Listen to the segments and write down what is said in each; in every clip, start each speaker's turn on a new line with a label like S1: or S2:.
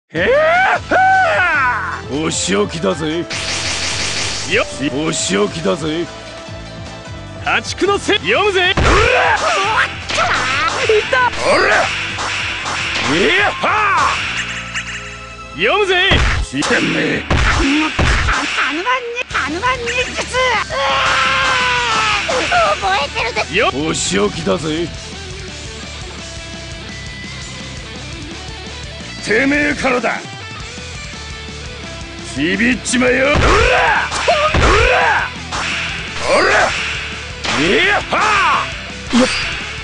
S1: へえお仕置きだぜ。よお仕置きだぜ。破竹のせ読むぜ。いたおらいやは読むぜ。してんね
S2: ハヌマン忍術覚えてるで
S1: よお仕置きだぜ。てめえからだ。ちびっちまよ。おらおらいやはよっ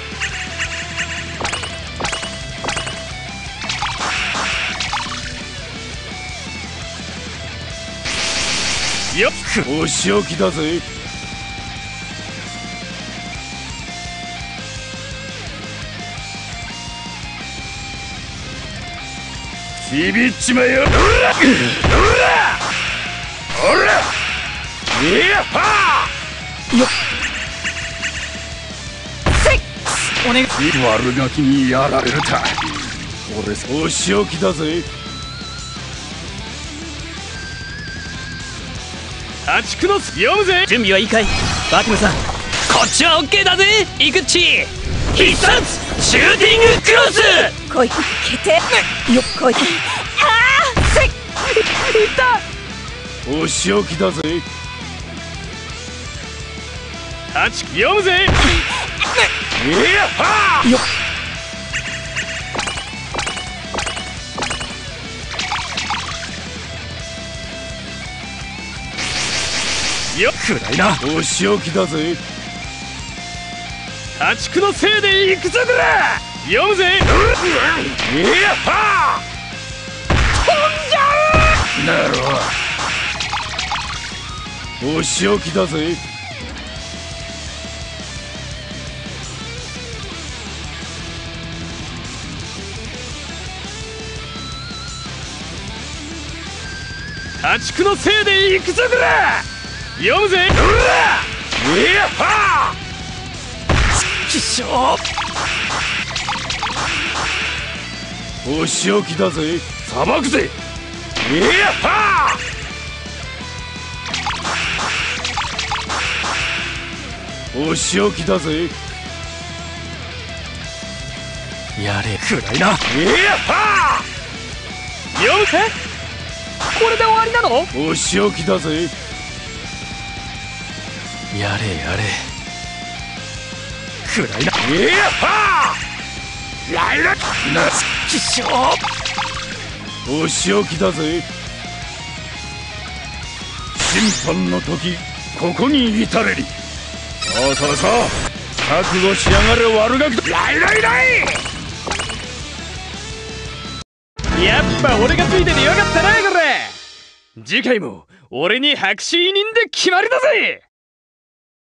S1: よっお仕置きだぜ。ちびっちまよ。おらおらいやはよっ
S2: お願い。
S1: 悪ガキにやられるた。俺お仕置きだぜ。破竹の読むぜ。
S3: 準備はいいかいバティムさん。こっちはオッケーだぜイグッチ。必殺シューティングクロス。
S2: 来い決定よっ来い。ああせっい
S1: たお仕置きだぜ。破竹読むぜ。いやはよっよっ暗いな。お仕置きだぜ。破竹のせいで行くぞこら。読むぜ。いやは飛んじゃうなろ。お仕置きだぜ。破竹のせいで行くぞこら。読むぜ。いやは
S3: 起床。
S1: お仕置きだぜ。さばくぜ。いやはお仕置きだぜ。
S3: やれ暗いな。
S1: いやは読むぜ。
S3: これで終わりなの。
S1: お仕置きだぜ。
S3: やれやれ暗いな。
S1: いやはライラな
S3: 起床。
S1: お仕置きだぜ。審判の時ここに至れり。そうそうそう覚悟しやがれ悪ガキ。ライライライ。やっぱ俺がついててよかったなこれ。次回も俺に白紙委任で決まりだぜ。